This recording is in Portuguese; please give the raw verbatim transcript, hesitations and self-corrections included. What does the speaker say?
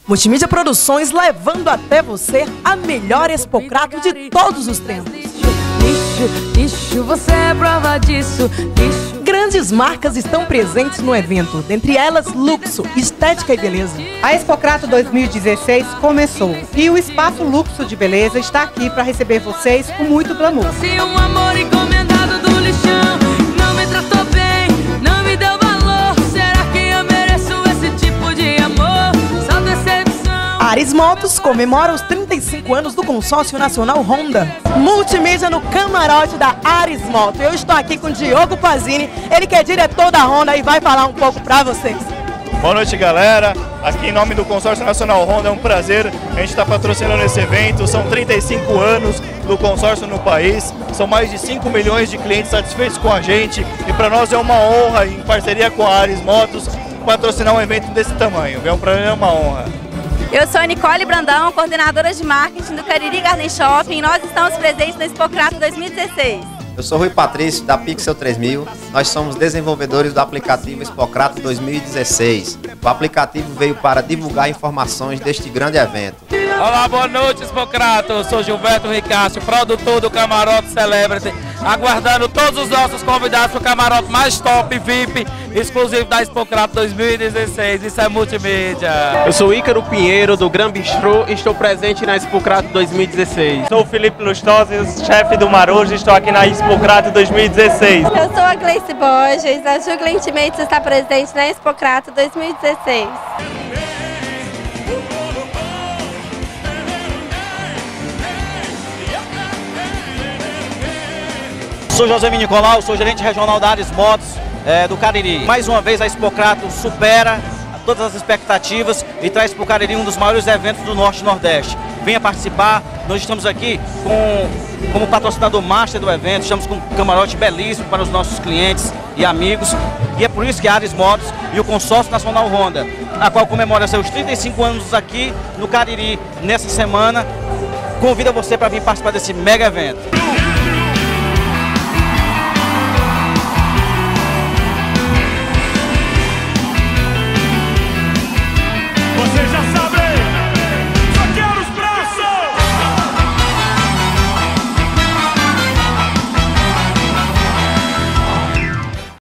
Multimídia Produções levando até você a melhor Expocrato de todos os tempos. Lixo, lixo, você é prova disso. Lixo. Grandes marcas estão presentes no evento, dentre elas Luxo, Estética e Beleza. A Expocrato dois mil e dezesseis começou e o Espaço Luxo de Beleza está aqui para receber vocês com muito glamour. Se um amor encomendado do lixão não me tratou bem, não me deu valor, será que eu mereço esse tipo de amor? Só decepção. Ares Motos comemora os trinta e cinco anos do Consórcio Nacional Honda. Multimídia no camarote da Ares Motos. Eu estou aqui com o Diogo Pazini, ele que é diretor da Honda e vai falar um pouco para vocês. Boa noite, galera. Aqui em nome do Consórcio Nacional Honda, é um prazer. A gente está patrocinando esse evento. São trinta e cinco anos do consórcio no país. São mais de cinco milhões de clientes satisfeitos com a gente. E para nós é uma honra, em parceria com a Ares Motos, patrocinar um evento desse tamanho. É um prazer, é uma honra. Eu sou a Nicole Brandão, coordenadora de marketing do Cariri Garden Shopping, e nós estamos presentes na Expocrato dois mil e dezesseis. Eu sou Rui Patrício, da Pixel três mil. Nós somos desenvolvedores do aplicativo Expocrato dois mil e dezesseis. O aplicativo veio para divulgar informações deste grande evento. Olá, boa noite, Expocrato. Eu sou Gilberto Ricasso, produtor do Camarote Celebrity, aguardando todos os nossos convidados para o camarote mais top, V I P, exclusivo da Expocrato dois mil e dezesseis. Isso é multimídia. Eu sou Ícaro Pinheiro, do Gran Bistrô, e estou presente na Expocrato dois mil e dezesseis. Sou o Felipe Lustosa, chefe do Marujo, e estou aqui na Expocrato dois mil e dezesseis. Eu sou a Gleice Borges, a Ju Glentemente está presente na Expocrato dois mil e dezesseis. Sou José Nicolau, sou gerente regional da Ares Motos é, do Cariri. Mais uma vez a Expocrato supera todas as expectativas e traz para o Cariri um dos maiores eventos do Norte e Nordeste. Venha participar, nós estamos aqui com, como patrocinador master do evento, estamos com um camarote belíssimo para os nossos clientes e amigos. E é por isso que a Ares Motos e o Consórcio Nacional Honda, a qual comemora seus trinta e cinco anos aqui no Cariri, nessa semana, convida você para vir participar desse mega evento.